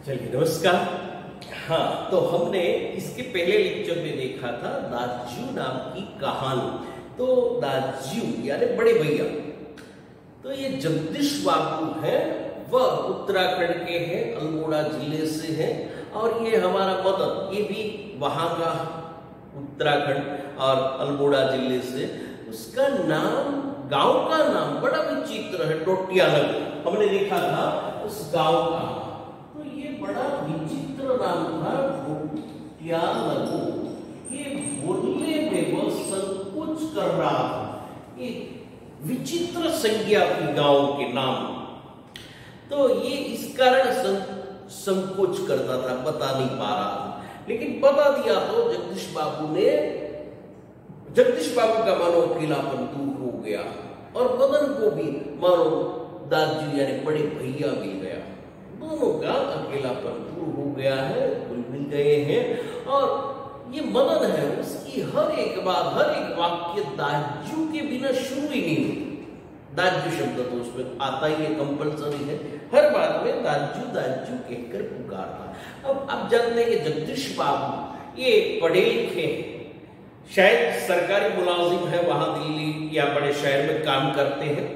चलिए नमस्कार। हाँ, तो हमने इसके पहले लेक्चर में देखा था दाजू नाम की कहानी। तो दाजू यानी बड़े भैया, तो ये जगदीश बाबू है, वह उत्तराखंड के हैं, अल्मोड़ा जिले से हैं। और ये हमारा मदन, ये भी वहां का उत्तराखंड और अल्मोड़ा जिले से। उसका नाम, गांव का नाम बड़ा विचित्र है, टोटियालग। हमने देखा था उस गांव का, तो ये बड़ा विचित्र नाम था, टोटियालग। ये बोलने में वह संकोच कर रहा था, ये विचित्र संज्ञा थी गांव के नाम। तो ये इस कारण संकोच करता था, बता नहीं पा रहा था। लेकिन बता दिया तो जगदीश बाबू ने, जगदीश बाबू का मानो अकेलापन दूर हो गया और मदन को भी मानो दाजू यानी बड़े भैया मिल गया। दोनों का अकेलापन दूर हो गया है, कुल मिल गए हैं। और ये मदन है, उसकी हर एक बात, हर एक वाक्य दाजू के बिना शुरू ही नहीं होती। दाजू शब्द तो उसमें आता ही है, कंपल्सरी है। हर बात में दाजू दाजू कहकर पुकारता। अब आप जानते हैं कि जगदीश बाबू ये पढ़े लिखे हैं, शायद सरकारी मुलाजिम है, वहां दिल्ली या बड़े शहर में काम करते हैं।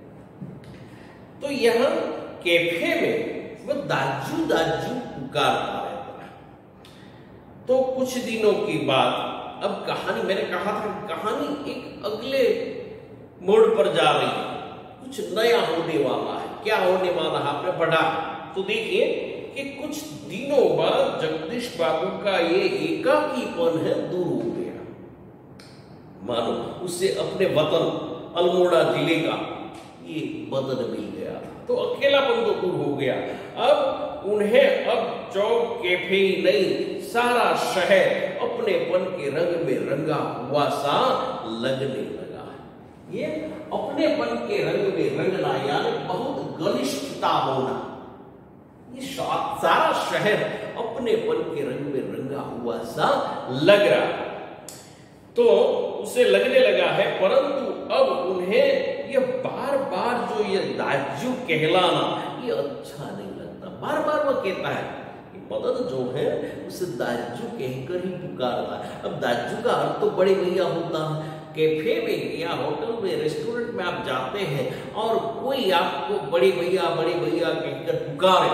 तो यहाँ कैफे में वो दाजू दाजू पुकारता रहता है। तो कुछ दिनों के बाद अब कहानी, मैंने कहा था कहानी एक अगले मोड़ पर जा रही है, कुछ नया होने वाला है। क्या होने वाला है आपने पढ़ा तो देखिए कि कुछ दिनों बाद जगदीश बाबू का ये एकाकीपन है दूर हो गया। मानो उससे अपने वतन अल्मोड़ा जिले का ये बदन मिल गया, तो अकेलापन तो दूर हो गया। अब उन्हें अब चौक कैफे ही नहीं, सारा शहर अपनेपन के रंग में रंगा हुआ सा लगने लगा। ये अपनेपन के रंग में रंगना यानी बहुत घनिष्ठता होना। ये सारा शहर अपनेपन के रंग में रंगा हुआ सा लग रहा, तो उसे लगने लगा है। परंतु अब उन्हें ये बार बार जो ये दाजू कहलाना ये अच्छा नहीं लगता। बार बार वो कहता है कि मदन जो है उसे दाजू कहकर ही पुकारता है। अब दाजू का अर्थ तो बड़े भैया होता है। कैफे में या होटल में, रेस्टोरेंट में आप जाते हैं और कोई आपको बड़े भैया कहकर पुकारे,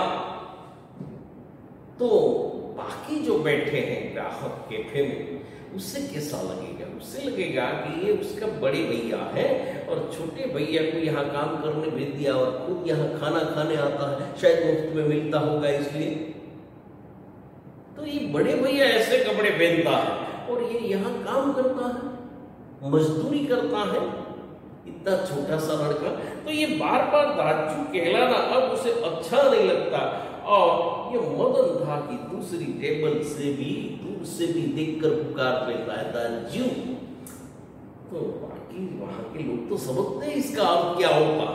तो बाकी जो बैठे हैं ग्राहक कैफे में, उससे कैसा लगेगा? उससे लगेगा कि ये उसका बड़े भैया है और छोटे भैया को यहाँ काम करने भेज दिया और खुद यहाँ खाना खाने आता है, शायद मुफ्त में मिलता होगा इसलिए। तो ये बड़े भैया ऐसे कपड़े पहनता है और ये यहाँ काम करता है, मजदूरी करता है, इतना छोटा सा लड़का। तो ये बार बार दाजू कहलाना अब उसे अच्छा नहीं लगता। और ये मदन था कि दूसरी टेबल से भी, दूर से भी देखकर पुकार लेता है दाजू। तो बाकी वहां के लोग तो समझते हैं इसका अर्थ क्या होगा।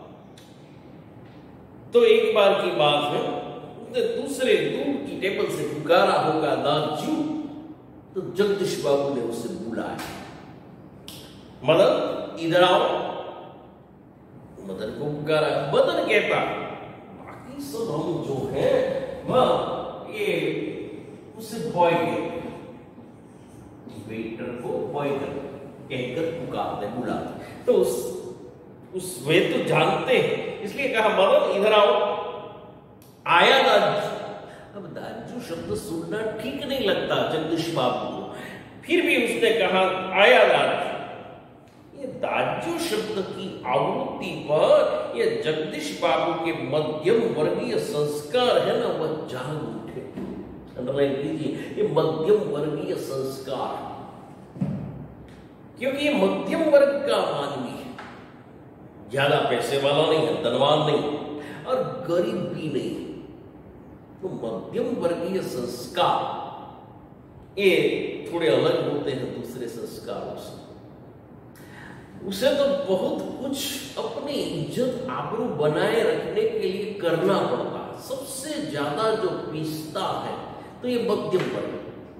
तो एक बार की बात है, उसने दूसरे दूर की टेबल से पुकारा होगा दाजू। तो जगदीश बाबू ने उसे बुलाया, मदन इधर आओ। मदन को पुकारा, मदन कहता बाकी सब हम जो है वह ये उसे बॉय कहते, वेटर को बॉय कहकर पुकारते, बुलाते। तो उस वे तो जानते हैं, इसलिए कहा मदन इधर आओ। आया दाजू। अब दाजू शब्द सुनना ठीक नहीं लगता जगदीश बाबू को, फिर भी उसने कहा आया दाजू। ये दाजू शब्द की आवृत्ति पर ये जगदीश बाबू के मध्यम वर्गीय संस्कार है ना, वह जाग उठे। अंडरलाइन कीजिए, ये मध्यम वर्गीय संस्कार, क्योंकि ये मध्यम वर्ग का आदमी है, ज्यादा पैसे वाला नहीं है, धनवान नहीं और गरीब भी नहीं। तो मध्यम वर्गीय संस्कार ये थोड़े अलग होते हैं दूसरे संस्कारों से। उसे तो बहुत कुछ अपनी इज्जत आबरू बनाए रखने के लिए करना पड़ता है। सबसे ज्यादा जो पीसता है तो ये मध्यम वर्ग,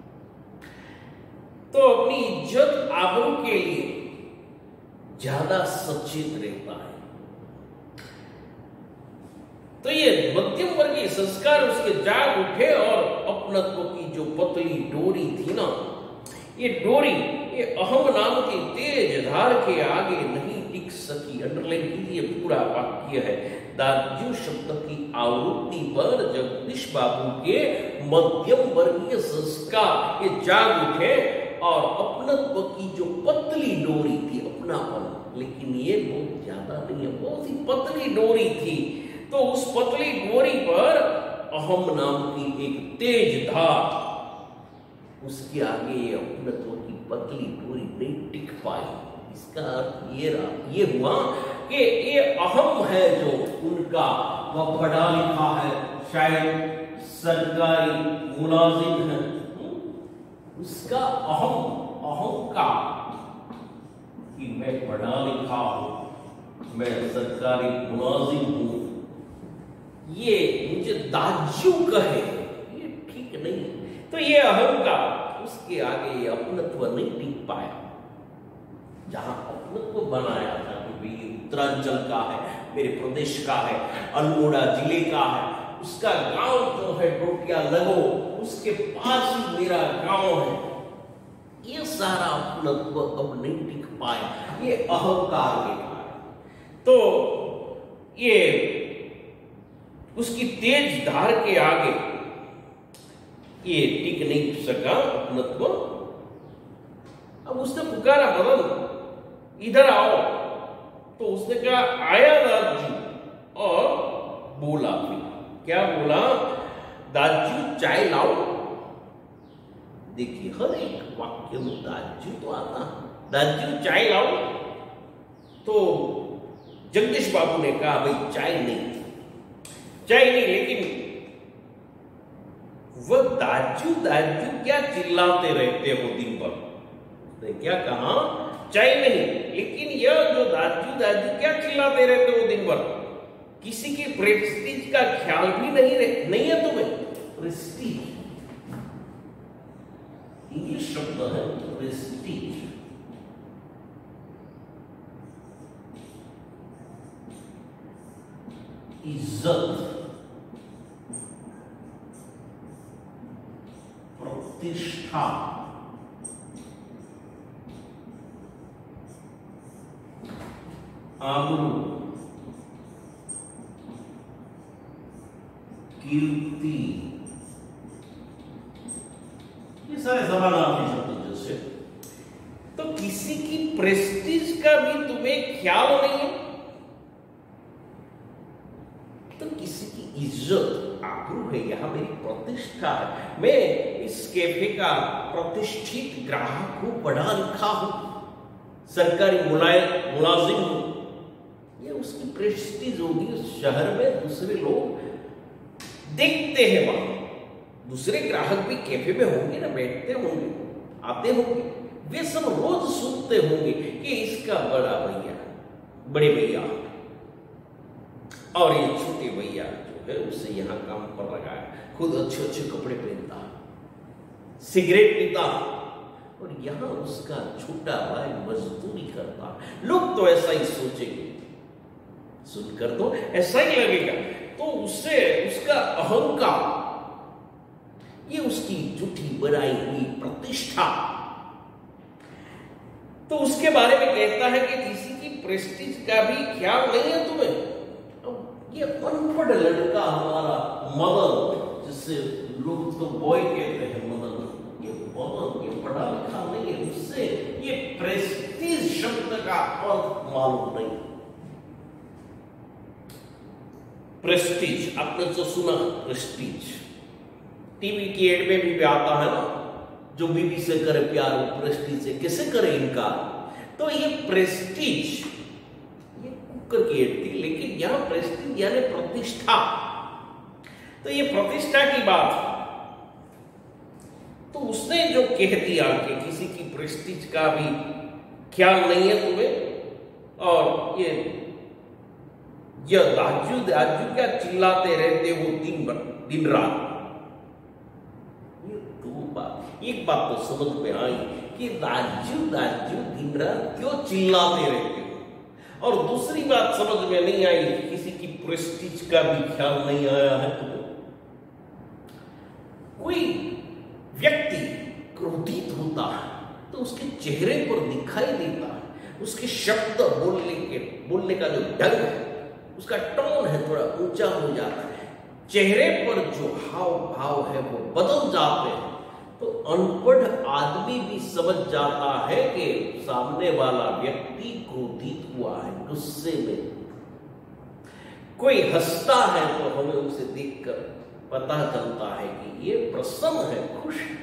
तो अपनी इज्जत आबरू के लिए ज्यादा सचेत रहता है। तो ये मध्यम वर्गीय संस्कार उसके जाग उठे और अपनत्व की जो पतली डोरी थी ना, ये डोरी, ये अहम नाम की तेज धार के आगे नहीं टिक सकी। अंडरलाइन कीजिए, पूरा वाक्य है। दाजू शब्द की आवृत्ति पर जगदीश बाबू के मध्यम वर्गीय संस्कार ये जाग उठे और अपनत्व की जो पतली डोरी थी, अपनापन, लेकिन ये बहुत ज्यादा नहीं है, बहुत ही पतली डोरी थी। तो उस पतली डोरी पर अहम नाम की एक तेज धार, उसके आगे अपनत्व की पतली डोरी नहीं टिक पाई। इसका अर्थ ये हुआ कि ये अहम है जो उनका, वह पढ़ा लिखा है, शायद सरकारी मुलाजिम है, उसका अहम का कि मैं पढ़ा लिखा हूं, मैं सरकारी मुलाजिम हूं, ये मुझे दाजू कहे, ये ठीक नहीं। तो ये अहंकार, उसके आगे ये अपनत्व नहीं टिक पाया। जहां अपनत्व बनाया था कि ये उत्तरांचल का है, मेरे प्रदेश का है, अल्मोड़ा जिले का है, उसका गांव जो है डोटिया लगो, उसके पास ही मेरा गांव है, ये सारा अपनत्व अब नहीं टिक पाया, ये अहंकार के कारण। तो ये उसकी तेज धार के आगे ये टिक नहीं सका अपनत्व। अब उसने पुकारा, मदन इधर आओ। तो उसने कहा, आया दाजू, और बोला भी क्या बोला, दाजू चाय लाओ। देखिए हर एक वाक्य में दाजू तो आता, दाजू चाय लाओ। तो जगदीश बाबू ने कहा, भाई चाय नहीं, लेकिन वह दाजू दाजू क्या चिल्लाते रहते हो दिन भर। उसने क्या कहा, चाय नहीं, लेकिन यह जो दाजू दाजू क्या चिल्लाते रहते हो दिन भर, किसी की प्रेस्टीज का ख्याल भी नहीं है तुम्हें। प्रेस्टीज इंग्लिश शब्द है, प्रेस्टीज, इज्जत, प्रतिष्ठा, आबरू, कीर्ति, ये सारे समानार्थी शब्द जैसे। तो किसी की प्रेस्टीज का भी तुम्हें ख्याल नहीं है, तो किसी की इज्जत, आबरू है, यहां मेरी प्रतिष्ठा है, मैं इस कैफे का प्रतिष्ठित ग्राहक हूं, पढ़ा लिखा हूं, सरकारी मुलाजिम हूं, ये उसकी प्रेस्टीज होगी। उस शहर में दूसरे लोग देखते हैं, वहां दूसरे ग्राहक भी कैफे में होंगे ना, बैठते होंगे, आते होंगे, वे सब रोज सुनते होंगे कि इसका बड़ा भैया, बड़े भैया और ये छोटे भैया जो है उसे यहाँ काम पर लगाया, खुद अच्छे अच्छे कपड़े पहनता, सिगरेट पीता, और यहाँ उसका छोटा भाई मजदूरी करता। लोग तो ऐसा ही सोचेंगे, सुनकर तो ऐसा ही लगेगा। तो उससे उसका अहंकार, ये उसकी झूठी बनाई हुई प्रतिष्ठा, तो उसके बारे में कहता है कि किसी की प्रेस्टीज का भी ख्याल नहीं है तुम्हें। ये अनपढ़ लड़का हमारा मदन, जिससे लोग तो बॉय कहते हैं मदन, ये मदन, ये पढ़ा लिखा नहीं है, उससे ये प्रेस्टीज शब्द का अर्थ मालूम नहीं। प्रेस्टीज आपने तो सुना, प्रेस्टीज टीवी की एड में भी आता है ना, जो बीबी से करे प्यार वो प्रेस्टीज से कैसे करे इनकार। तो ये प्रेस्टीज, ये कुकर की एड थी, लेकिन यहां प्रेस्टीज यानी प्रतिष्ठा। तो ये प्रतिष्ठा की बात, तो उसने जो कह दिया कि किसी की प्रेस्टीज का भी ख्याल नहीं है तुम्हें, और ये दाजू दाजू क्या चिल्लाते रहते हो दिन रात। ये दो बात, एक बात तो समझ में आई कि दाजू दाजू दिन रात क्यों चिल्लाते रहते हो, और दूसरी बात समझ में नहीं आई, किसी की प्रेस्टीज का भी ख्याल नहीं आया है। तो कोई व्यक्ति क्रोधित होता है तो उसके चेहरे पर दिखाई देता है, उसके शब्द बोलने का जो ढंग है, उसका टोन है थोड़ा ऊंचा हो जाता है, चेहरे पर जो हाव भाव है वो बदल जाते हैं। तो अनपढ़ आदमी भी समझ जाता है कि सामने वाला व्यक्ति क्रोधित हुआ है, गुस्से में। कोई हंसता है तो हमें उसे देखकर पता चलता है कि ये प्रसन्न है, खुश है।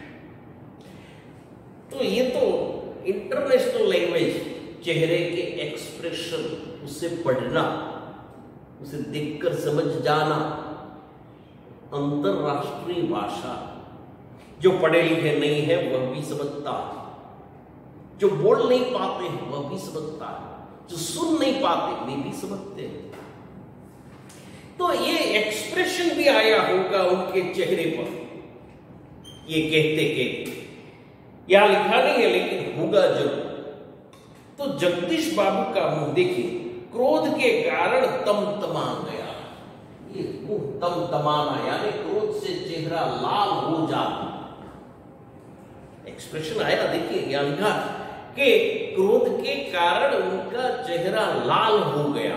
तो ये तो इंटरनेशनल लैंग्वेज, चेहरे के एक्सप्रेशन, उसे पढ़ना, उसे देखकर समझ जाना, अंतरराष्ट्रीय भाषा। जो पढ़े लिखे नहीं है वह भी समझता है, जो बोल नहीं पाते हैं वह भी समझता है, जो सुन नहीं पाते वे भी समझते हैं। तो ये एक्सप्रेशन भी आया होगा उनके चेहरे पर, ये कहते के यहां लिखा नहीं है लेकिन होगा जरूर। तो जगदीश बाबू का मुंह देखिए, क्रोध के कारण तमतमा गया। ये मुंह तमतमाना यानी क्रोध से चेहरा लाल हो जाता, एक्सप्रेशन आया। देखिए यहां लिखा कि क्रोध के कारण उनका चेहरा लाल हो गया।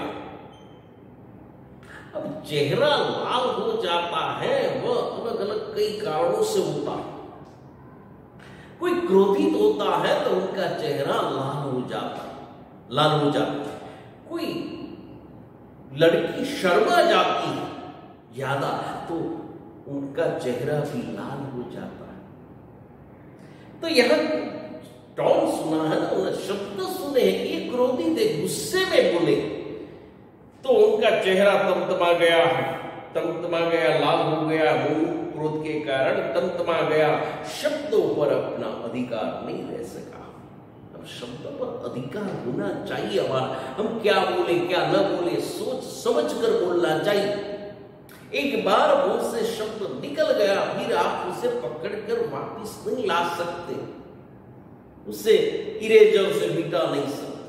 अब चेहरा लाल हो जाता है वह अलग अलग कई कारणों से होता है। कोई क्रोधित होता है तो उनका चेहरा लाल हो जाता है। कोई लड़की शर्मा जाती है ज्यादा तो उनका चेहरा भी लाल हो जाता है। तो यहां टोन सुना है ना, शब्द सुने हैं कि ये क्रोधित है, गुस्से में बोले, तो उनका चेहरा तमतमा गया, लाल हो गया, मुंह क्रोध के कारण तमतमा गया, शब्दों पर अपना अधिकार नहीं रह सका। अब शब्दों पर अधिकार होना चाहिए हमारा, हम क्या बोले क्या न बोले सोच समझ कर बोलना चाहिए। एक बार मुंह से शब्द निकल गया फिर आप उसे पकड़कर वापस नहीं ला सकते, उसे इरेजर से मिटा नहीं सकते,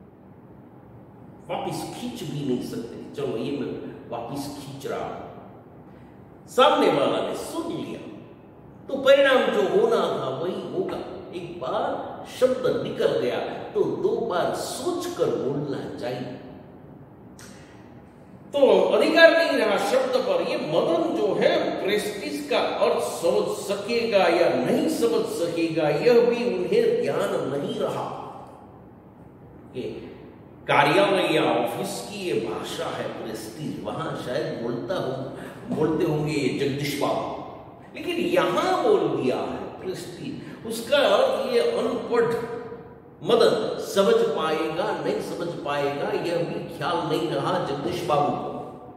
वापस खींच भी नहीं सकते। चलो ये मैं वापस खींच रहा हूं, सामने वाला ने सुन लिया तो परिणाम जो होना था वही होगा। एक बार शब्द निकल गया तो दो बार सोचकर बोलना चाहिए। तो अधिकार नहीं रहा शब्द पर। ये मदन जो है प्रेस्टीज का अर्थ समझ सकेगा या नहीं समझ सकेगा यह भी उन्हें ध्यान नहीं रहा। कि कार्यालय या ऑफिस की ये भाषा है प्रेस्टीज, वहां शायद बोलते होंगे ये जगदीश बाबू, लेकिन यहां बोल दिया है प्रेस्टीज। उसका अर्थ ये अनपढ़ मदन समझ पाएगा नहीं समझ पाएगा यह भी ख्याल नहीं रहा जगदीश बाबू को।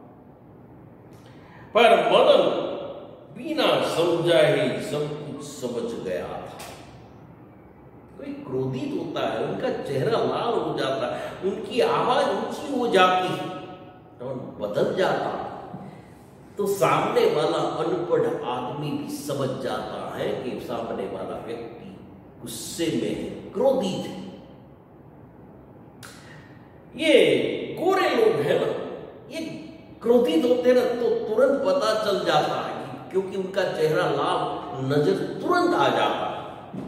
पर मदन बिना समझा ही सब कुछ समझ गया था। कोई क्रोधित होता है, उनका चेहरा लाल हो जाता है, उनकी आवाज ऊंची हो जाती है, टोन बदल जाता है, तो सामने वाला अनपढ़ आदमी भी समझ जाता है कि सामने वाला व्यक्ति गुस्से में है, क्रोधित है। ये गोरे लोग हैं ना, ये क्रोधित होते ना तो तुरंत पता चल जाता है क्योंकि उनका चेहरा लाल नजर तुरंत आ जाता है।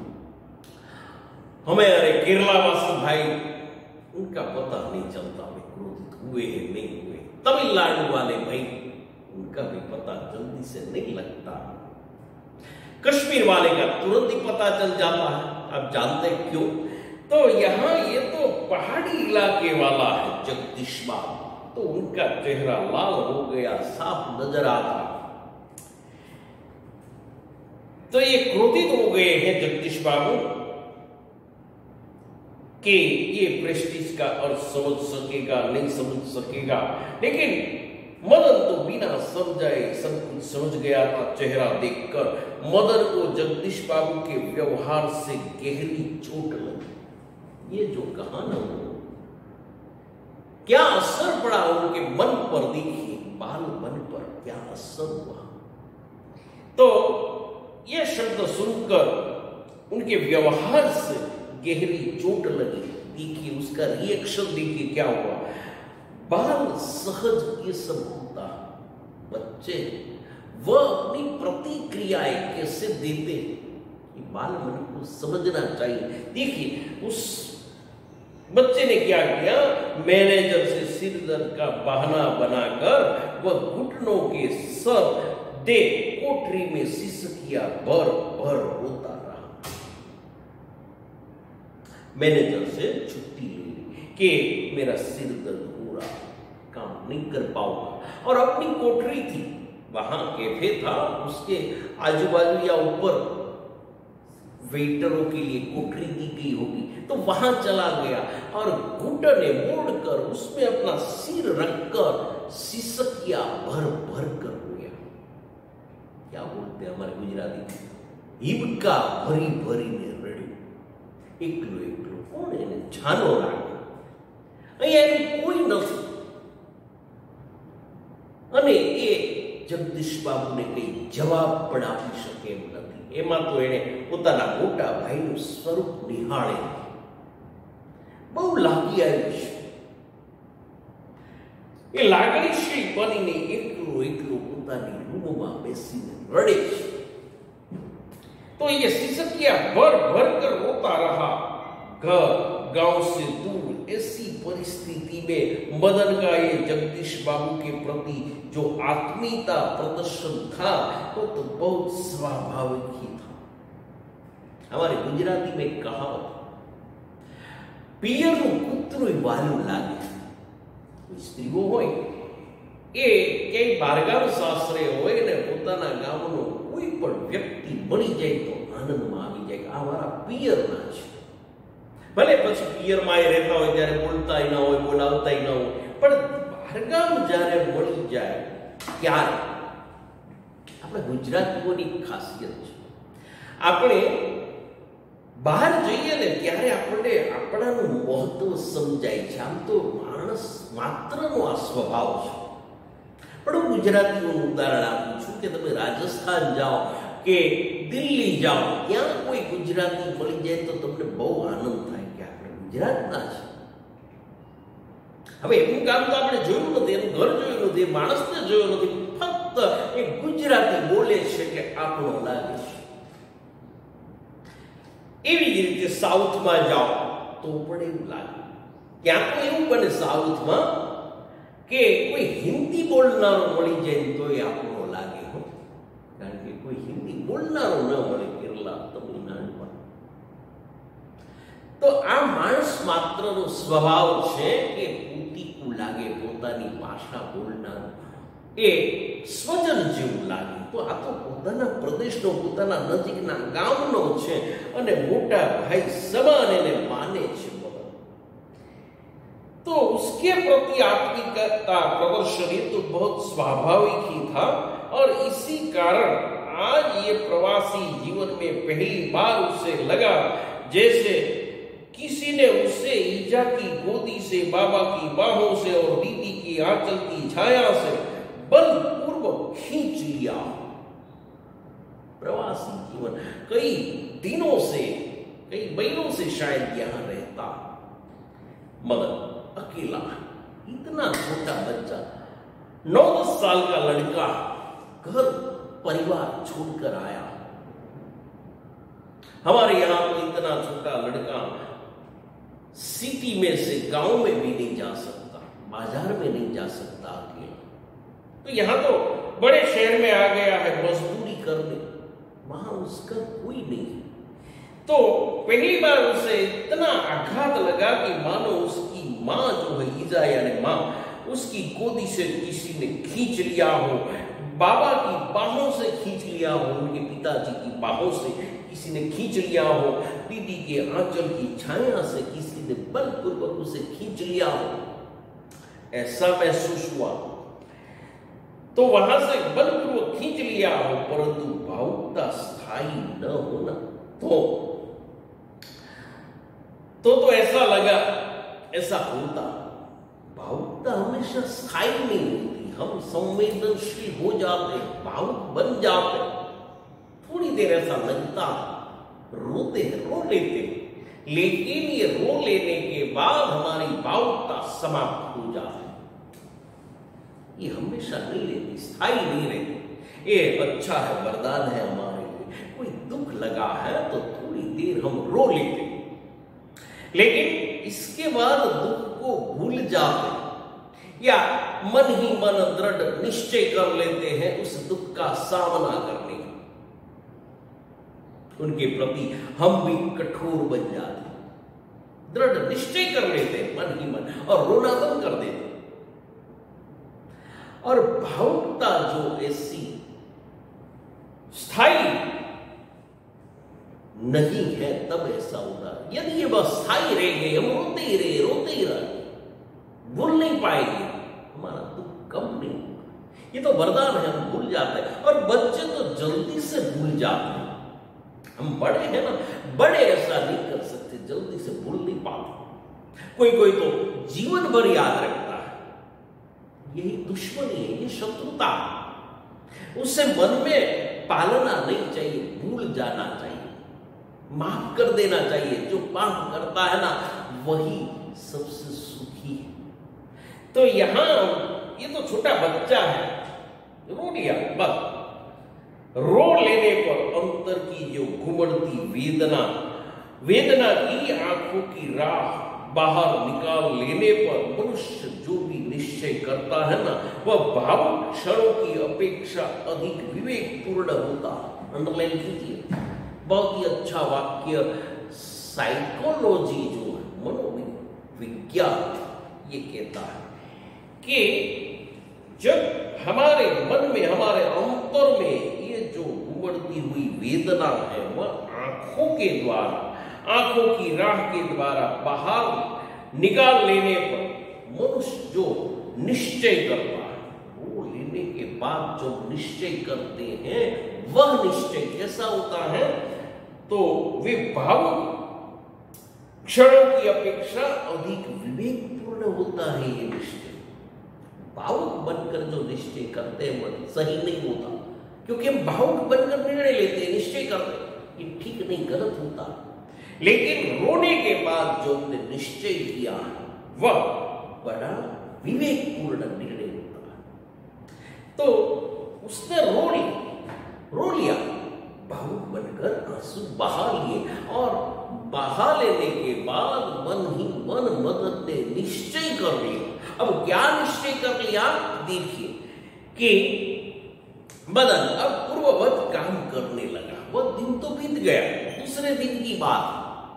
हमें अरे केरलावासी भाई उनका पता नहीं चलता वे क्रोधित हुए हैं नहीं हुए। तमिलनाडु वाले भाई उनका भी पता जल्दी से नहीं लगता। कश्मीर वाले का तुरंत ही पता चल जाता है। आप जानते क्यों? तो यहां ये तो पहाड़ी इलाके वाला है जगदीश बाबू, तो उनका चेहरा लाल हो गया, साफ नजर आता। तो ये क्रोधित हो गए हैं जगदीश बाबू कि ये प्रेस्टीज का अर्थ समझ सकेगा नहीं समझ सकेगा, लेकिन मदन तो बिना समझाए सब कुछ समझ गया था। चेहरा देखकर मदन को जगदीश बाबू के व्यवहार से गहरी चोट लगी। ये जो कहा ना क्या असर पड़ा उनके मन पर, देखिए बाल मन पर क्या असर हुआ। तो ये शब्द सुनकर उनके व्यवहार से गहरी चोट लगी। देखिए उसका रिएक्शन देखिए क्या हुआ। बाल सहज ये सब होता, बच्चे वह अपनी प्रतिक्रियाएं कैसे देते, बाल मन को समझना चाहिए। देखिए उस बच्चे ने क्या किया, मैनेजर से सिर दर्द का बहाना बनाकर वह घुटनों के सर दे कोठरी में सिसकिया भर भर होता रहा। मैनेजर से छुट्टी ली कि मेरा सिर दर्द हो रहा, काम नहीं कर पाऊंगा। और अपनी कोठरी थी, वहां कैफे था, उसके आजू बाजू या ऊपर वेटरों के लिए कोठरी दी गई होगी, तो वहां चला गया और घुटने मोड़कर उसमें अपना सिर रखकर सिसकिया भर भर कर रोया। क्या बोलते हैं हमारे गुजराती में, हिबका भरी भरी ने रड़્યું, એકલો એકલો કોણ એને છાનો લાગે, અહીંયા એનું કોઈ નથી। અને એ જગદીશ બાબુને કઈ જવાબ પણ આપી શકે એમ નથી। એમાં તો એને પોતાના મોટા ભાઈનું સ્વરૂપ નિહાળે, બહુ લાગી આવ્યું છે। એ લાગણીશીલ બનીને એકલો એકલો પોતાની રૂમમાં બેસીને રડે છે। तो ये सिसकिया भर भर कर रोता रहा। घर गांव से दूर ऐसी परिस्थिति में मदन का ये जगदीश बाबू के प्रति जो आत्मीयता प्रदर्शन था वो तो बहुत स्वाभाविक ही था। हमारे गुजराती में कहावत, पियरनु कुतरू वालू लागे। स्त्रीओ होय એ કઈ બારગામ સાસરે હોય ને પોતાના ગામનો કોઈ પણ વ્યક્તિ મળી જાય તો આનંદમાં આવી જાય કે આ મારા પિયરના છે। ભલે પછી પિયરમાં એ રહેતા હોય ત્યારે બોલતાય ના હોય, બોલાવતાય ના હોય, પણ બારગામ જ્યારે મળી જાય ત્યારે આપણે ગુજરાતીઓની ખાસિયત છે, આપણે બહાર જઈએ ને ત્યારે આપણને આપણાનું મહત્વ સમજાય છે। આમ તો માણસ માત્રનો આ સ્વભાવ છે, પણ હું ગુજરાતીઓનું ઉદાહરણ આપું છું કે તમે રાજસ્થાન જાઓ કે દિલ્હી જાઓ, ત્યાં કોઈ ગુજરાતી મળી જાય તો તમને બહુ આનંદ થાય કે આપણે ગુજરાતના છે। હવે એનું કામ તો આપણે જોયું નથી, એનું ઘર જોયું નથી, માણસને જોયો નથી, ફક્ત એ ગુજરાતી બોલે છે કે આપણો લાગે છે। એવી જ રીતે સાઉથમાં જાઓ તો પણ એવું લાગે। ત્યાં તો એવું બને સાઉથમાં કે કોઈ હિન્દી બોલનારો મળી જાય તો એ આપણો લાગે હો, કારણ કે કોઈ હિન્દી બોલનારો ન મળે કેરલા તમિલનાડુમાં। તો આ માણસ માત્રનો સ્વભાવ છે કે પોતીકું લાગે, પોતાની ભાષા બોલનાર એ સ્વજન જેવું લાગે। તો આ તો પોતાના પ્રદેશનો, પોતાના નજીકના ગામનો છે અને મોટા ભાઈ સમાન એને માને છે। तो उसके प्रति आत्मीयता प्रदर्शन ये तो बहुत स्वाभाविक ही था। और इसी कारण आज ये प्रवासी जीवन में पहली बार उसे लगा जैसे किसी ने उसे ईजा की गोदी से, बाबा की बाहों से और दीदी की आंचल की छाया से बलपूर्वक खींच लिया। प्रवासी जीवन कई दिनों से, कई महीनों से शायद यहां रहता मदन अकेला, इतना छोटा बच्चा, 9-10 साल का लड़का घर परिवार छोड़कर आया। हमारे यहां तो इतना छोटा लड़का सिटी में से गांव में भी नहीं जा सकता, बाजार में नहीं जा सकता अकेला। तो यहां तो बड़े शहर में आ गया है मजदूरी करने, वहां उसका कोई नहीं। तो पहली बार उसे इतना आघात लगा कि मानो उसकी माँ जो है ईजा यानी माँ, उसकी गोदी से किसी ने खींच लिया हो, बाबा की बाहों से खींच लिया हो, उनके पिताजी की बाहों से किसी ने खींच लिया हो, दीदी के आंचल की छाया से किसी ने बलपूर्वक उसे खींच लिया हो, ऐसा महसूस हुआ। तो वहां से बलपूर्वक खींच लिया हो, परंतु भावुकता स्थायी न होना तो ऐसा लगा, ऐसा होता। भावुकता हमेशा स्थायी नहीं होती, हम संवेदनशील हो जाते, भावुक बन जाते, थोड़ी देर ऐसा लगता, रोते रो लेते, लेकिन ये रो लेने के बाद हमारी भावुकता समाप्त हो जाती, ये हमेशा नहीं रहती, स्थायी नहीं रहती। ये अच्छा है, वरदान है हमारे लिए। कोई दुख लगा है तो थोड़ी देर हम रो लेते, लेकिन इसके बाद दुख को भूल जाते या मन ही मन दृढ़ निश्चय कर लेते हैं उस दुख का सामना करने का। उनके प्रति हम भी कठोर बन जाते, दृढ़ निश्चय कर लेते मन ही मन और रोना बंद कर देते। और भावुकता जो ऐसी स्थायी नहीं है तब ऐसा होता है। यदि ये बस स्थायी रह गए, हम रोते ही रहे, भूल नहीं पाएंगे, हमारा दुख कम नहीं होगा। ये तो वरदान है, हम भूल जाते हैं। और बच्चे तो जल्दी से भूल जाते हैं, हम बड़े हैं ना, बड़े ऐसा नहीं कर सकते, जल्दी से भूल नहीं पाते। कोई तो जीवन भर याद रखता है। यही दुश्मनी है, ये शत्रुता है। उससे मन में पालना नहीं चाहिए, भूल जाना चाहिए, माफ कर देना चाहिए। जो पाप करता है ना वही सबसे सुखी है। तो यहां ये तो छोटा बच्चा है, रो लिया बस। रो लेने पर अंतर की जो घुमड़ती वेदना की आंखों की राह बाहर निकाल लेने पर मनुष्य जो भी निश्चय करता है ना वह भावुक क्षणों की अपेक्षा अधिक विवेकपूर्ण होता है। अंडरलाइन कीजिए, बहुत ही अच्छा वाक्य। साइकोलॉजी जो है, मनोविज्ञान, ये कहता है कि जब हमारे मन में, हमारे अंतर में ये जो उमड़ती हुई वेदना है वह आंखों के द्वारा, आंखों की राह के द्वारा बाहर निकाल लेने पर मनुष्य जो निश्चय करता है, वो लेने के बाद जो निश्चय करते हैं वह निश्चय कैसा होता है? तो वे भावुक क्षणों की अपेक्षा अधिक विवेकपूर्ण होता है। ये निश्चय भावुक बनकर जो निश्चय करते हैं वो सही नहीं होता, क्योंकि हम भावुक बनकर निर्णय लेते हैं, निश्चय करते हैं, ये ठीक नहीं, गलत होता। लेकिन रोने के बाद जो हमने निश्चय किया है वह बड़ा विवेकपूर्ण निर्णय होता है। तो उसने रो लिया, भावुक बनकर आंसू बहा लिए, और बहा लेने के बाद मन ही मन मदन ने निश्चय कर लिया। अब क्या निश्चय कर लिया? देखिए कि मदन अब पूर्ववत काम करने लगा। वह दिन तो बीत गया, दूसरे दिन की बात,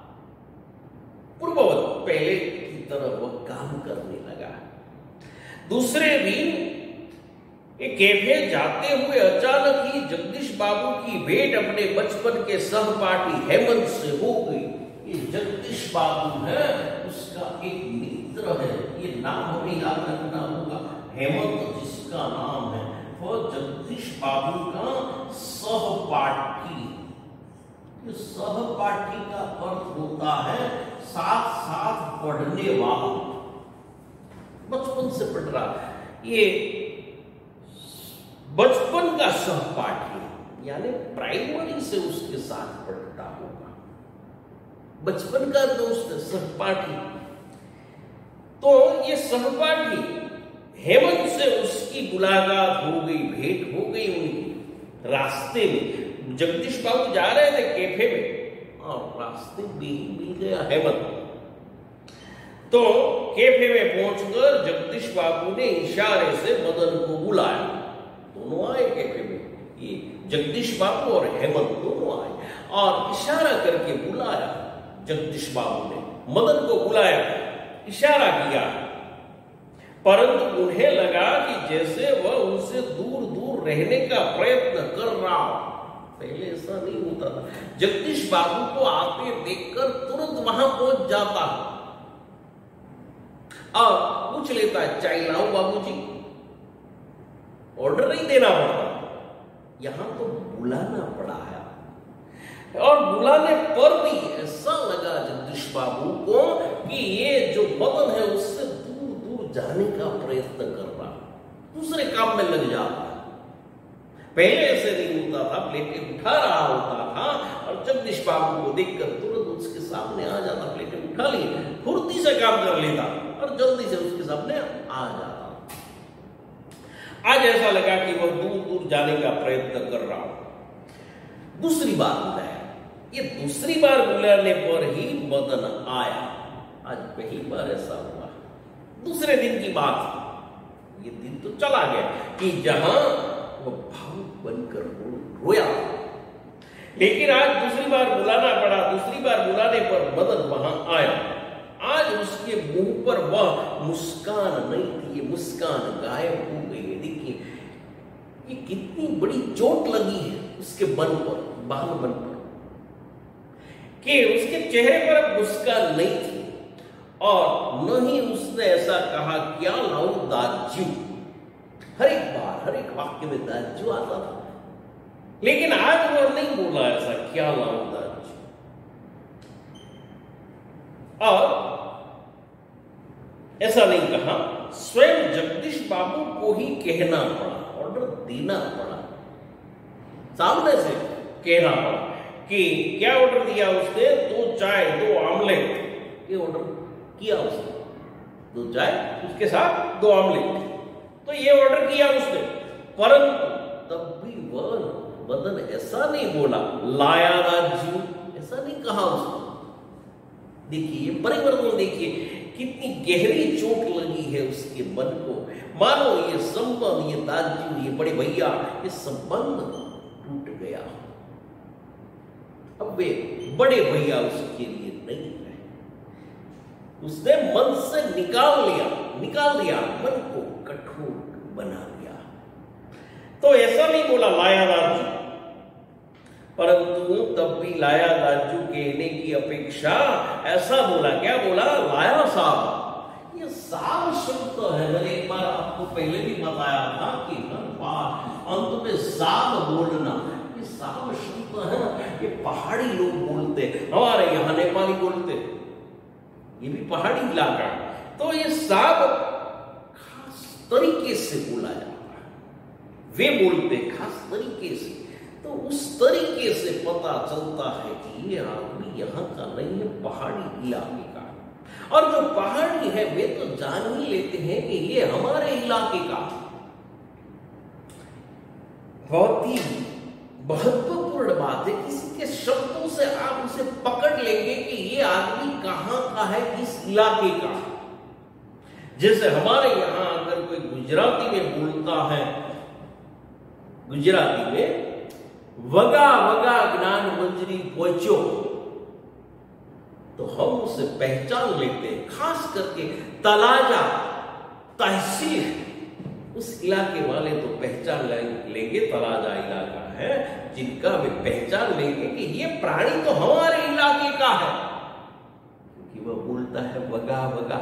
पूर्ववत पहले की तरह वह काम करने लगा। दूसरे दिन एक कैफे जाते हुए अचानक ही जगदीश बाबू की भेंट अपने बचपन के सहपाठी हेमंत से हो गई। ये जगदीश बाबू है, उसका एक मित्र है, ये नाम हमें याद रखना होगा। हेमंत जिसका नाम है वह जगदीश बाबू का सहपाठी। सहपाठी का अर्थ होता है साथ साथ पढ़ने वाला, बचपन से पढ़ रहा। ये बचपन का सहपाठी यानी प्राइमरी से उसके साथ पढ़ता होगा, बचपन का दोस्त सहपाठी। तो ये सहपाठी हेमंत से उसकी मुलाकात हो गई, भेंट हो गई उनकी। रास्ते में जगदीश बाबू जा रहे थे कैफे में और रास्ते में ही मिल गया हेमंत। तो कैफे में पहुंचकर जगदीश बाबू ने इशारे से मदन को बुलाया। दोनों आए कैफे में, ये जगदीश बाबू और हेमंत दोनों आए और इशारा करके बुलाया। जगदीश बाबू ने मदन को बुलाया, इशारा किया, परंतु उन्हें लगा कि जैसे वह उनसे दूर दूर रहने का प्रयत्न कर रहा हो। पहले ऐसा नहीं होता था, जगदीश बाबू को आते देखकर तुरंत वहां पहुंच जाता और पूछ लेता है, चाय लाओ बाबूजी, ऑर्डर नहीं देना पड़ता। यहां तो बुलाना पड़ा है, और बुलाने पर भी ऐसा लगा जगदीश बाबू को कि ये जो मदन है उससे दूर दूर जाने का प्रयत्न कर रहा, दूसरे काम में लग जाता। पहले ऐसे नहीं होता था, प्लेटें उठा रहा होता था और जगदीश बाबू को देखकर तुरंत उसके सामने आ जाता, प्लेटें उठा ली, फुर्ती से काम कर लेता और जल्दी से उसके सामने आ जाता। आज ऐसा लगा कि वह दूर दूर जाने का प्रयत्न कर रहा हो। दूसरी बार बुलाया, ये दूसरी बार बुलाने पर ही मदन आया। आज पहली बार ऐसा हुआ, दूसरे दिन की बात। ये दिन तो चला गया कि जहां वो भावुक बनकर रोया, लेकिन आज दूसरी बार बुलाना पड़ा। दूसरी बार बुलाने पर मदन वहां आया। आज उसके मुंह पर वह मुस्कान नहीं थी, ये मुस्कान गायब हो गई है। देखिए ये कितनी बड़ी चोट लगी है उसके मन पर, बाल बन पर, कि उसके चेहरे पर अब मुस्कान नहीं थी और न ही उसने ऐसा कहा क्या लाऊं दाजू। हर एक बार, हर एक वाक्य में दाजू आता था, लेकिन आज वो नहीं बोला ऐसा क्या लाऊं दाजू। और ऐसा नहीं कहा, स्वयं जगदीश बाबू को ही कहना पड़ा, ऑर्डर देना पड़ा, सामने से कहना पड़ा कि क्या ऑर्डर दिया उसने, 2 चाय 2 आमलेट, ये ऑर्डर किया उसने। 2 चाय उसके साथ 2 आमलेट, तो ये ऑर्डर किया उसने। परंतु तब भी वह मदन ऐसा नहीं बोला लाया राजू, ऐसा नहीं कहा उसने। देखिए परिवर्तन, देखिए कितनी गहरी चोट लगी है उसके मन को। मानो ये संबंध, ये दाजू, ये बड़े भैया, ये संबंध टूट गया। अब वे बड़े भैया उसके लिए नहीं रहे। उसने मन से निकाल दिया, मन को कठोर बना दिया। तो ऐसा नहीं बोला लाया राजू, परंतु तब भी लाया राजू कहने की अपेक्षा ऐसा बोला, क्या बोला, लाया साहब। ये साहब शब्द तो है, मैंने एक बार आपको पहले भी बताया था कि हर बार अंत में साहब बोलना, ये साहब शब्द तो है ना, ये पहाड़ी लोग बोलते, हमारे यहाँ नेपाली बोलते, ये भी पहाड़ी इलाका। तो ये साहब खास तरीके से बोला जाता है, वे बोलते खास तरीके से। तो उस तरीके से पता चलता है कि ये आदमी यहाँ का नहीं है, पहाड़ी इलाके का। और जो पहाड़ी है वे तो जान ही लेते हैं कि ये हमारे इलाके का। बहुत ही महत्वपूर्ण बात है, किसी के शब्दों से आप उसे पकड़ लेंगे कि ये आदमी कहां का है, किस इलाके का। जैसे हमारे यहां अगर कोई गुजराती में बोलता है, गुजराती में वगा वगा ज्ञान मंजरी पहुंचो, तो हम उसे पहचान लेते हैं। खास करके तलाजा तहसील, उस इलाके वाले तो पहचान लेंगे, तलाजा इलाका है जिनका वे पहचान लेंगे कि ये प्राणी तो हमारे इलाके का है, क्योंकि वह बोलता है वगा वगा।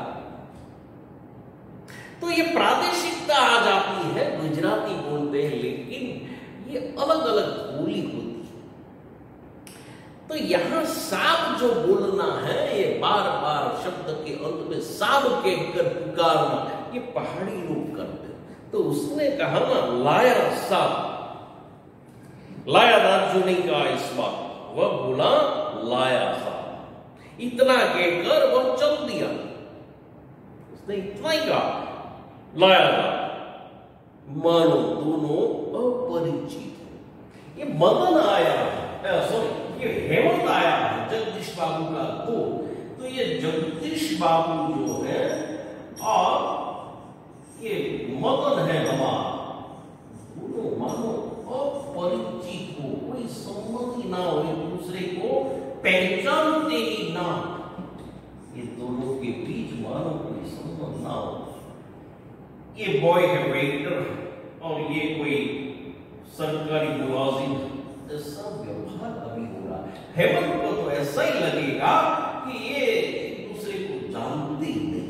तो ये प्रादेशिकता आ जाती है, गुजराती बोलते हैं लेकिन ये अलग अलग बोली होती है। तो यहां साब जो बोलना है, ये बार बार शब्द के अंत में साब कहकर पुकारना, ये पहाड़ी लोग करते। तो उसने कहा ना लाया साब, लाया राजू नहीं कहा इस बात, वह बोला लाया साब। इतना कहकर वह चल दिया, उसने इतना ही कहा लाया साब। मानो दोनों अपरिचित। ये मदन आया, सॉरी ये हेमंत आया है जगदीश बाबू का तो ये जगदीश बाबू जो है और ये मदन है हमारा, दोनों मानो अपरिचित हो, कोई संबंध ही ना हो, एक दूसरे को पहचानते ही ना, ये दोनों के बीच मानो कोई संबंध ना हो। ये बॉय है वेटर और ये कोई सरकारी मुलाजिम, ऐसा व्यवहार अभी हो रहा है। हेमंत को तो ऐसा ही लगेगा कि ये एक दूसरे को जानते ही नहीं,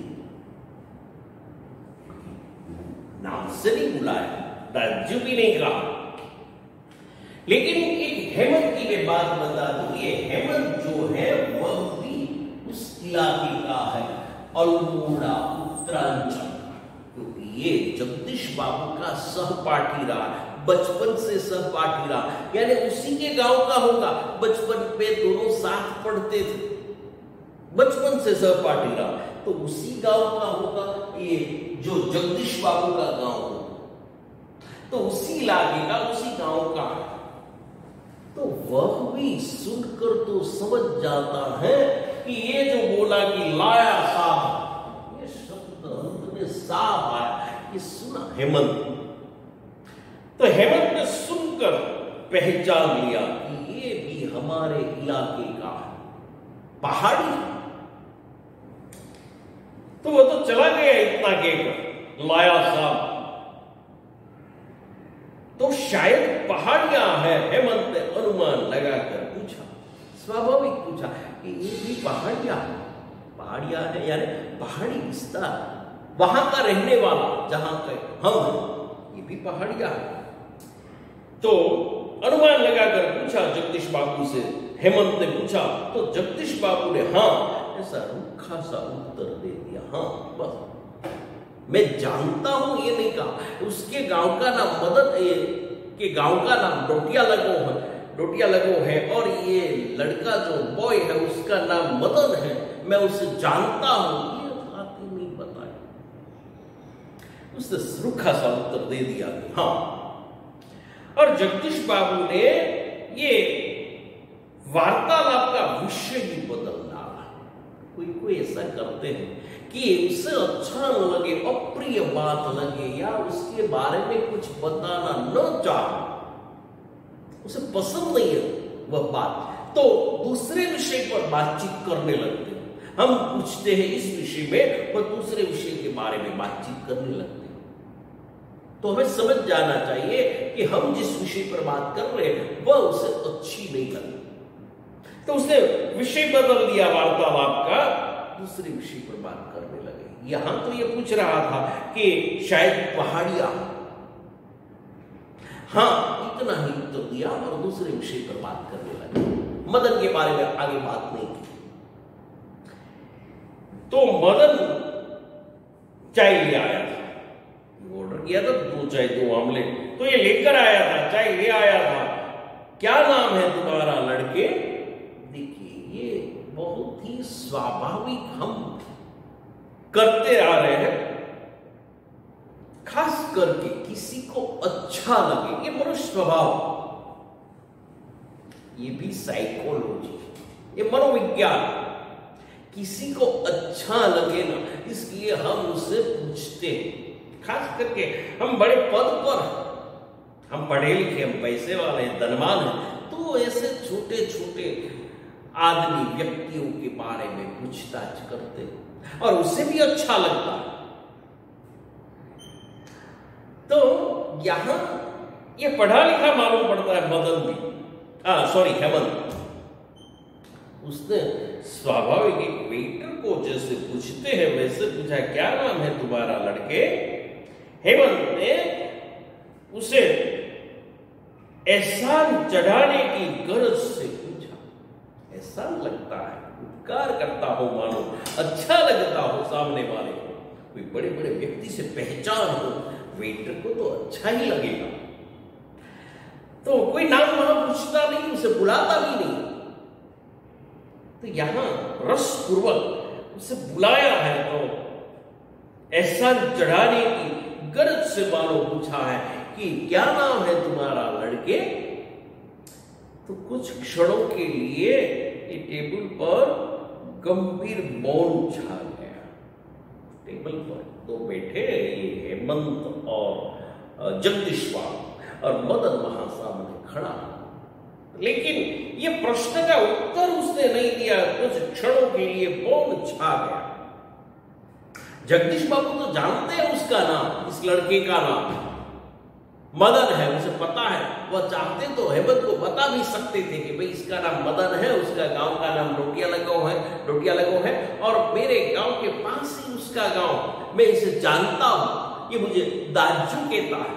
नाम से नहीं बुलाया, राजू भी नहीं कहा। लेकिन एक हेमंत की मैं बात बता दूं, ये हेमंत जो है वह भी उस इलाके का है, अल्मोड़ा उत्तरांचल, क्योंकि ये जगदीश बाबू का सहपाठी रहा, बचपन से सहपाठी रहा, यानी उसी के गांव का होगा। बचपन पे दोनों साथ पढ़ते थे, बचपन से सहपाठी रहा, तो उसी गांव का होगा ये जो जगदीश बाबू का गांव होगा, तो उसी इलाके का, उसी गांव का। तो वह भी सुनकर तो समझ जाता है कि ये जो बोला कि लाया साहब, ये शब्द अंत में साफ आया, ये सुना हेमंत। तो हेमंत ने सुनकर पहचान लिया कि ये भी हमारे इलाके का पहाड़ी। तो वो तो चला गया इतना कहकर, लाया साहब, तो शायद पहाड़ियां है। हेमंत ने अनुमान लगाकर पूछा, स्वाभाविक पूछा कि ये भी पहाड़ियां है यानी पहाड़ी विस्तार, वहां का रहने वाला जहां के हम हैं, ये भी पहाड़ियां है। तो अनुमान लगाकर पूछा जगदीश बाबू से, हेमंत ने पूछा, तो जगदीश बाबू ने हाँ ऐसा रूखा सा उत्तर दे दिया, हाँ बस मैं जानता हूं, ये नहीं कहा। उसके गांव का नाम मदन, के गांव का नाम डोटिया लगो है, और ये लड़का जो बॉय है उसका नाम मदन है, मैं उसे जानता हूं, ये बातें नहीं बताई। उसने रूखा सा उत्तर दे दिया हाँ। और जगदीश बाबू ने ये वार्तालाप का विषय ही बदल डाला। कोई ऐसा करते हैं कि उसे अच्छा न लगे, अप्रिय बात लगे, या उसके बारे में कुछ बताना न चाहे, उसे पसंद नहीं है वह बात, तो दूसरे विषय पर बातचीत करने लगते हैं। हम पूछते हैं इस विषय में, वह दूसरे विषय के बारे में बातचीत करने लगते हैं। तो हमें समझ जाना चाहिए कि हम जिस विषय पर बात कर रहे हैं वह उसे अच्छी नहीं लगती। तो उसने विषय बदल दिया वार्तालाप का, दूसरे विषय पर बात करने लगे। यहां तो ये पूछ रहा था कि शायद पहाड़ियां, हाँ इतना ही उत्तर दिया और दूसरे विषय पर बात करने लगे। मदन के बारे में आगे बात नहीं की। तो मदन चाय ले आया था, ऑर्डर किया था 2 चाय 2 आमलेट, तो ये लेकर आया था, चाय ले आया था। क्या नाम है तुम्हारा लड़के? देखिए ये बहुत ही स्वाभाविक हम करते आ रहे हैं, खास करके किसी को अच्छा लगे, ये मनुष्य स्वभाव, ये भी साइकोलॉजी, ये मनोविज्ञान। किसी को अच्छा लगे ना, इसलिए हम उससे पूछते हैं। खास करके हम बड़े पद पर, हम पढ़े लिखे, हम पैसे वाले, धनवान हैं, तो ऐसे छोटे छोटे आदमी व्यक्तियों के बारे में पूछताछ करते और उसे भी अच्छा लगता। तो यहां ये पढ़ा लिखा मालूम पड़ता है मदन भी, हेमंत। उसने स्वाभाविक एक वेटर को जैसे पूछते हैं वैसे पूछा, क्या नाम है तुम्हारा लड़के? हेमंत ने उसे एहसान चढ़ाने की गरज से पूछा। एहसान लगता है, उपकार करता हो, मानो अच्छा लगता हो सामने वाले को, कोई बड़े बड़े व्यक्ति से पहचान हो, वेटर को तो अच्छा ही लगेगा। तो कोई नाम वहां पूछता नहीं, उसे बुलाता भी नहीं। तो यहां रसपूर्वक उसे बुलाया है, तो एहसान चढ़ाने की गरज से मानो पूछा है कि क्या नाम है तुम्हारा लड़के? तो कुछ क्षणों के लिए ये टेबल पर गंभीर मौन छा गया। टेबल पर दो बैठे, ये हेमंत और जगदीश बाबू, और मदन वहां सामने खड़ा। लेकिन ये प्रश्न का उत्तर उसने नहीं दिया। कुछ क्षणों के लिए मौन छा गया। जगदीश बाबू तो जानते हैं उसका नाम, इस लड़के का नाम मदन है, उसे पता है। वह चाहते तो हेमंत को बता भी सकते थे कि भाई इसका नाम मदन है, उसका गांव का नाम डोटिया लगो है, और मेरे गांव के पास ही उसका गांव, मैं इसे जानता हूं, ये मुझे दाजू कहता है,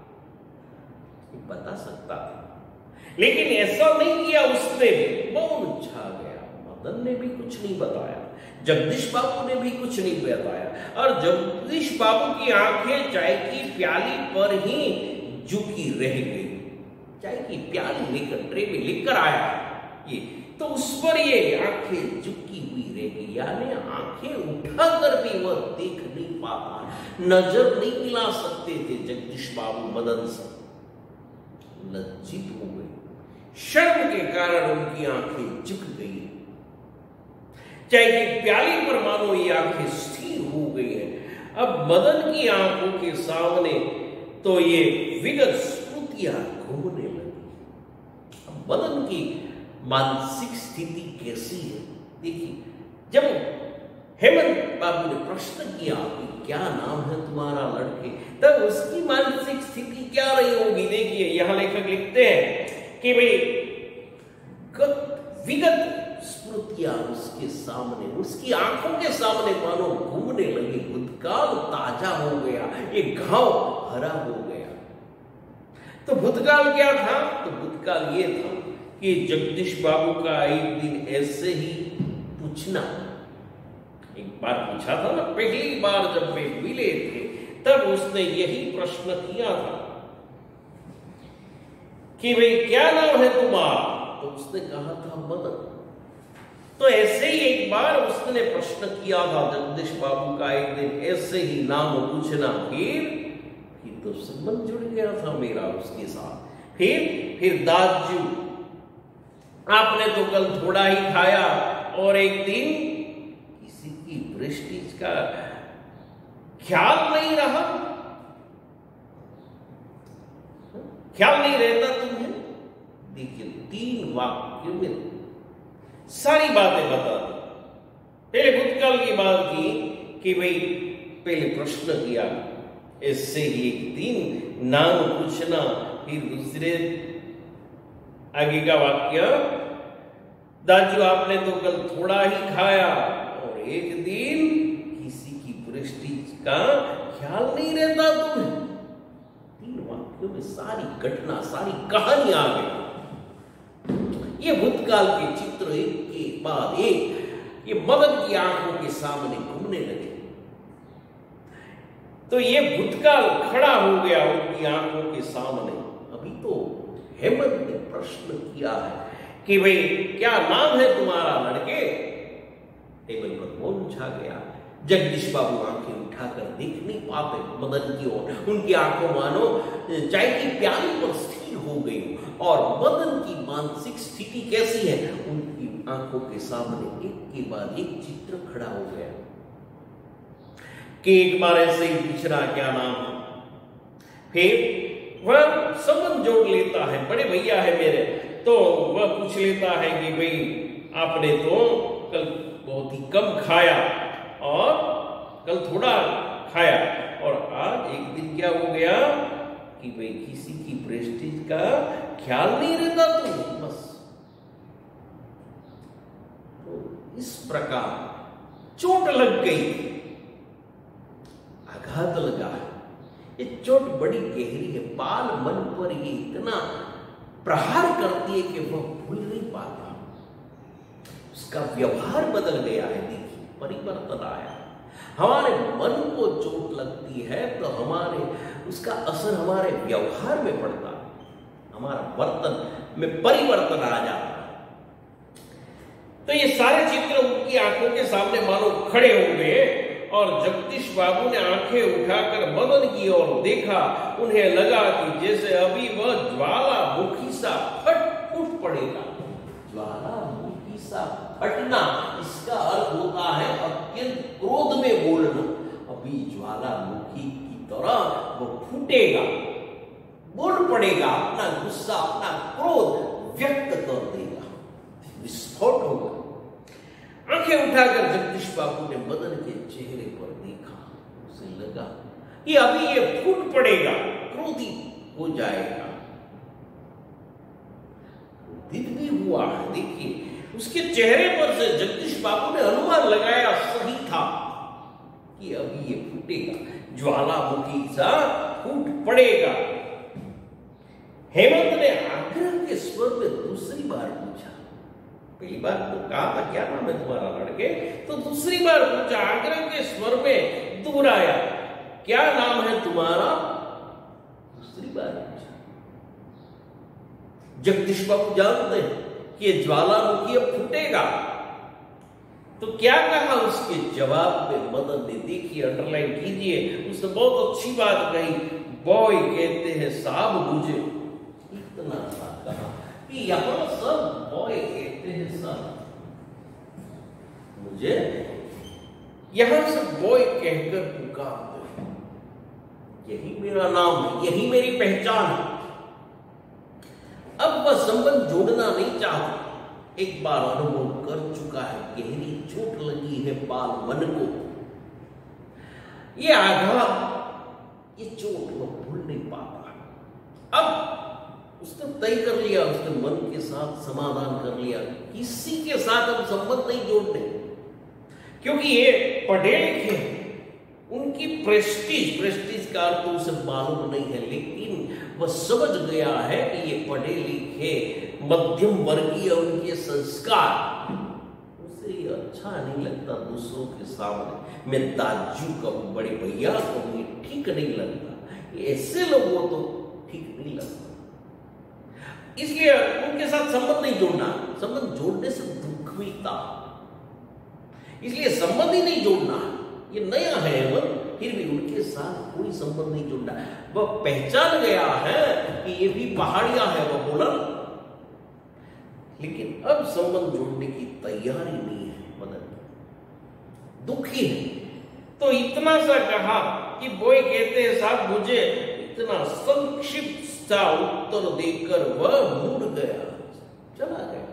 बता सकता था। लेकिन ऐसा नहीं किया उसने, मौन छा गया। मदन ने भी कुछ नहीं बताया, जगदीश बाबू ने भी कुछ नहीं बताया, और जगदीश बाबू की आंखें चाय की प्याली पर ही झुकी रह गई। चाय की प्याली लेकर ट्रे में लेकर आया ये, तो उस पर ये आंखें झुकी हुई रहेगी, यानी आंखें उठाकर भी वह देख नहीं पाता, नजर नहीं मिला सकते थे। जगदीश बाबू मदन से लज्जित हो गए, शर्म के कारण उनकी आंखें झुक गई। चाहे कि प्याली पर मानो ये आंखें स्थिर हो गई है। अब मदन की आंखों के सामने तो ये विगत स्मृतियां घूमने लगी। अब मदन की मानसिक स्थिति कैसी है देखिए, जब हेमंत बाबू ने प्रश्न किया कि क्या नाम है तुम्हारा लड़के, तब उसकी मानसिक स्थिति क्या रही होगी। देखिए यहां लेखक लिखते हैं कि भाई विगत स्मृतियां उसके सामने, उसकी आंखों के सामने मानो घूमने लगी। भूतकाल ताजा हो गया, ये घाव हरा हो गया। तो भूतकाल क्या था? तो भूतकाल ये था कि जगदीश बाबू का एक दिन ऐसे ही पूछना, एक बार पूछा था ना, पहली बार जब वे मिले थे तब उसने यही प्रश्न किया था कि भाई क्या नाम है तुम्हारा? तो उसने कहा था मदन। तो ऐसे ही एक बार उसने प्रश्न किया था जगदीश बाबू का, एक दिन ऐसे ही नाम पूछना, फिर तो संबंध जुड़ गया था मेरा उसके साथ। फिर दाजू आपने तो कल थोड़ा ही खाया और एक दिन किसी की प्रेस्टीज का ख्याल नहीं रहा, ख्याल नहीं रहता तुम्हें। देखिए 3 वाक्यों में सारी बातें बता दी। पहले भूतकाल की बात की कि भाई पहले प्रश्न किया, इससे ही एक दिन नाम पूछना, फिर दूसरे आगे का वाक्य, दाजू आपने तो कल थोड़ा ही खाया और एक दिन किसी की प्रेस्टीज का ख्याल नहीं रहता तुम्हें। 3 वाक्यों में सारी घटना, सारी कहानी आ गई। ये भूतकाल के चित्र एक के बाद एक ये मदन की आंखों के सामने घूमने लगे। तो ये भूतकाल खड़ा हो गया उनकी आंखों के सामने। अभी तो हेमंत ने प्रश्न किया है कि भाई क्या नाम है तुम्हारा लड़के? टेबल पर मौन छा गया। जगदीश बाबू आंखें उठाकर देख नहीं पाते मदन की ओर। उनकी आंखों मानो चाय की प्याली पर स्थिर हो गई। और मदन की मानसिक स्थिति कैसी है? उनकी आंखों के सामने एक के बाद एक चित्र खड़ा हो गया कि एक बार ऐसे ही पूछना क्या नाम है, फिर वह संबंध जोड़ लेता है, बड़े भैया है मेरे, तो वह पूछ लेता है कि भाई आपने तो कल बहुत ही कम खाया और कल थोड़ा खाया और आज एक दिन क्या हो गया कि भाई किसी की प्रेस्टीज का ख्याल नहीं रहता तुम्हें। बस तो इस प्रकार चोट लग गई, आघात लगा। ये चोट बड़ी गहरी है, बाल मन पर ये इतना प्रहार करती है कि वह भूल नहीं पाता। उसका व्यवहार बदल गया है। देखिए परिवर्तन आया। हमारे मन को चोट लगती है तो उसका असर हमारे व्यवहार में पड़ता है, हमारा वर्तन में परिवर्तन आ जाता है। तो ये सारे चित्र उनकी आंखों के सामने मानो खड़े हो गए और जगदीश बाबू ने आंखें उठाकर मदन की ओर देखा। उन्हें लगा कि जैसे अभी वह ज्वालामुखी सा फूट पड़ेगा। ज्वालामुखी सा फटना, इसका अर्थ होता है अत्यंत क्रोध में बोलना। अभी ज्वालामुखी की तरह वो फूटेगा, बोल पड़ेगा, अपना गुस्सा, अपना क्रोध व्यक्त कर देगा, विस्फोट होगा। आंखें उठाकर जगदीश बाबू ने मदन के चेहरे पर देखा। उसे लगा कि अभी ये फूट पड़ेगा, क्रोधी हो जाएगा। क्रोधित भी हुआ है। देखिए उसके चेहरे पर से जगदीश बाबू ने अनुमान लगाया, सही था कि अभी ये फूटेगा, ज्वालामुखी सा फूट पड़ेगा। हेमंत ने आग्रह के स्वर में दूसरी बार पूछा। पहली बार तो कहा था क्या नाम है तुम्हारा लड़के, तो दूसरी बार पूछा, आग्रह के स्वर में दोहराया, क्या नाम है तुम्हारा? दूसरी बार पूछा। जगदीश बाबू जानते हैं कि ये ज्वालामुखी अब फूटेगा। तो क्या कहा उसके जवाब में मदन ने, देखिए अंडरलाइन कीजिए, उसने बहुत अच्छी बात कही। बॉय कहते हैं साहब मुझे, इतना सा कहा कि यहां सब बॉय कहते हैं साहब मुझे, यहां सब बॉय कहकर पुकारते हैं, यही मेरा नाम है, यही मेरी पहचान है। अब वह संबंध जोड़ना नहीं चाहता, एक बार अनुभव कर चुका है, गहरी चोट लगी है बाल मन को, ये आघात, ये चोट वो भूल नहीं पाता। अब उसने तय कर लिया, उसने मन के साथ समाधान कर लिया, किसी के साथ हम संबंध नहीं जोड़ने, क्योंकि ये पढ़े लिखे, उनकी प्रेस्टीज का अर्थ उसे मालूम नहीं है, लेकिन वह समझ गया है कि ये पढ़े लिखे मध्यम वर्गीय उनके संस्कार, उसे ये अच्छा नहीं लगता दूसरों के सामने मैं दाजू कहूं, बड़े भैया कहूं, ये ठीक नहीं लगता, ऐसे लोगों तो ठीक नहीं लगता, इसलिए उनके साथ संबंध नहीं जोड़ना। संबंध जोड़ने से दुख मिलता, इसलिए संबंध ही नहीं जोड़ना। ये नया है फिर भी उनके साथ कोई संबंध नहीं जोड़ना। वह पहचान गया है कि ये भी पहाड़ियां है, वह बोला, लेकिन अब संबंध जोड़ने की तैयारी नहीं है, मदन दुखी है। तो इतना सा कहा कि बॉय कहते हैं साहब मुझे, इतना संक्षिप्त सा उत्तर देकर वह मुड़ गया, चला गया।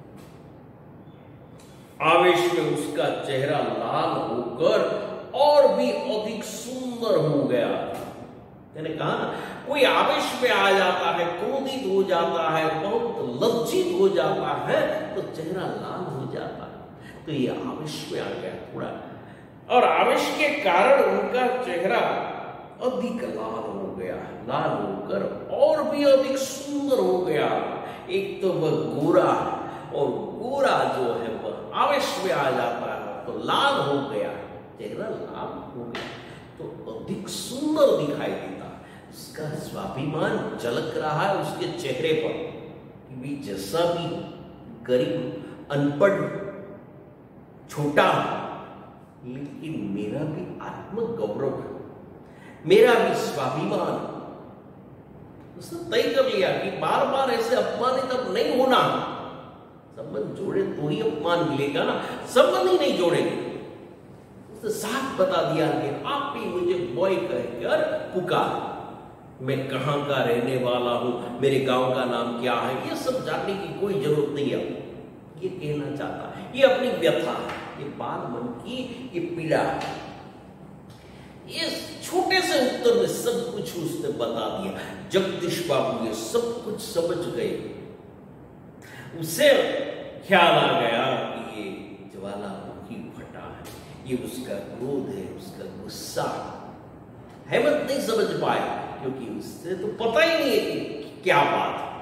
आवेश में उसका चेहरा लाल होकर और भी अधिक सुंदर हो गया। मैंने कहा ना, कोई आवेश में आ जाता है, क्रोधित हो जाता है, बहुत लज्जित हो जाता है, तो चेहरा लाल हो जाता है। तो ये आवेश में आ गया थोड़ा, और आवेश के कारण उनका चेहरा अधिक लाल हो गया, लाल होकर और भी अधिक सुंदर हो गया। एक तो वह गोरा है, और गोरा जो है वह आवेश में आ जाता है तो लाल हो गया, चेहरा लाल हो गया तो अधिक सुंदर दिखाई देता। उसका स्वाभिमान झलक रहा है उसके चेहरे पर कि भी जैसा भी गरीब, अनपढ़, छोटा, लेकिन मेरा भी आत्मगौरव है, मेरा भी स्वाभिमान। उसने तय कर लिया कि बार बार ऐसे अपमानित अब नहीं होना, संबंध जोड़े तो ही अपमान मिलेगा ना, संबंध ही नहीं जोड़ेंगे। उसने साफ बता दिया कि आप भी मुझे बॉय कहकर पुकार, मैं कहाँ का रहने वाला हूं, मेरे गांव का नाम क्या है, ये सब जानने की कोई जरूरत नहीं है। ये कहना चाहता है, ये अपनी व्यथा है, ये बाल मन की ये पीड़ा है। ये छोटे से उत्तर में सब कुछ उसने बता दिया। जगदीश बाबू ये सब कुछ समझ गए। उसे ख्याल आ गया कि ये ज्वालामुखी फटा है, ये उसका क्रोध है, उसका गुस्सा। हेमंत नहीं समझ पाया क्योंकि उससे तो पता ही नहीं है कि क्या बात है,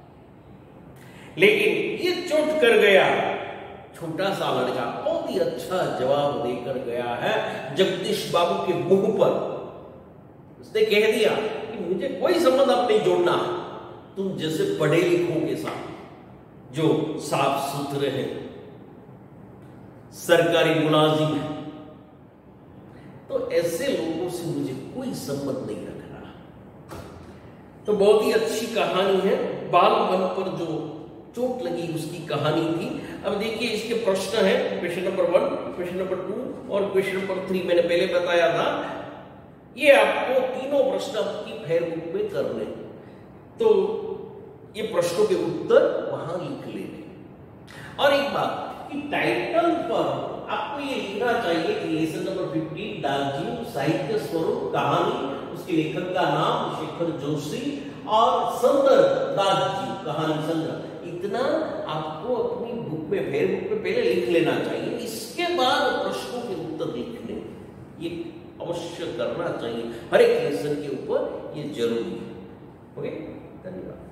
लेकिन ये चोट कर गया। छोटा सा लड़का बहुत ही अच्छा जवाब देकर गया है जगदीश बाबू के मुंह पर। उसने कह दिया कि मुझे कोई संबंध अब नहीं जोड़ना, तुम जैसे पढ़े लिखों के साथ जो साफ सुथरे हैं, सरकारी मुलाजिम है, तो ऐसे लोगों से मुझे कोई संबंध नहीं रखना। तो बहुत ही अच्छी कहानी है, बाल मन पर जो चोट लगी उसकी कहानी थी। अब देखिए इसके प्रश्न है, क्वेश्चन नंबर 1, क्वेश्चन नंबर 2 और क्वेश्चन नंबर 3 मैंने पहले बताया था। ये आपको तीनों प्रश्न आपकी फेयरबुक में करने, तो ये प्रश्नों के उत्तर वहां लिख लेने। और एक बात कि टाइटल पर आपको ये लिखना चाहिए कि लेसन नंबर 15 दार्जिलिंग साहित्य स्वरूप कहानी, उसके लेखक का नाम शेखर जोशी और संदर्भ दार्जिलिंग कहानी संग्रह। इतना आपको अपनी बुक में फेयरबुक में पहले लिख लेना चाहिए, इसके बाद प्रश्नों के उत्तर लिखने, ये अवश्य करना चाहिए। हर एक लेसन के ऊपर ये जरूरी है। ओके, धन्यवाद।